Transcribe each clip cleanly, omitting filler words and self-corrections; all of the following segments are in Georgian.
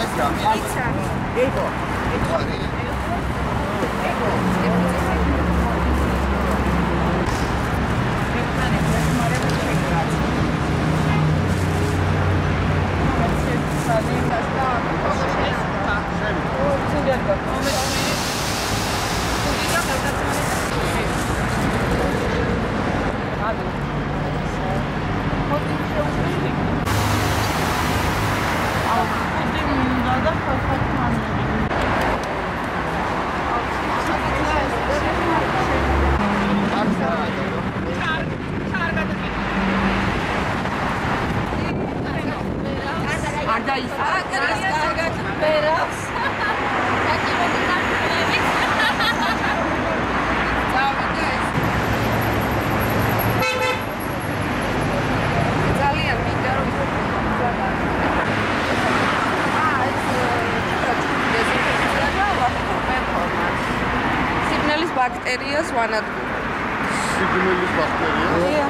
ეს რამე? ისა. ego. Arda ისა. კარგად ბერავს. Bacterias ვანადგურებ. სიგნალის ბაქტერია?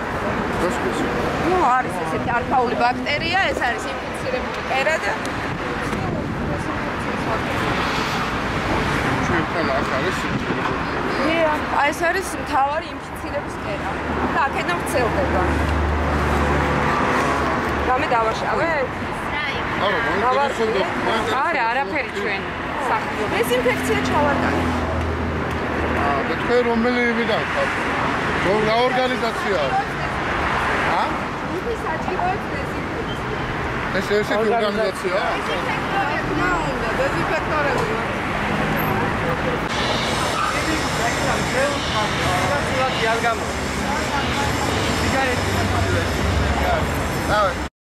ნუ არის ესეთი ალფაული ბაქტერია, ეს არის ინფიცირებული კერა და ჩვენთან აქ არის ინფიცირებული. აი ეს არის მთავარი ინფიცირების კერა. და აქედან ვრცელდება. რამე დავაშავე? არა, მაგალითად, არა, არაფერი ჩვენ სახიობ. დეზინფექცია ჩავატარე. და თქვენ რომელი ვიდან ხართ? რა ორგანიზაცია არის? ა? ის საჭიროებს დეზინფექცია. ეს ესეთი ორგანიზაციაა? დეზინფექტორები. სიგარეტი.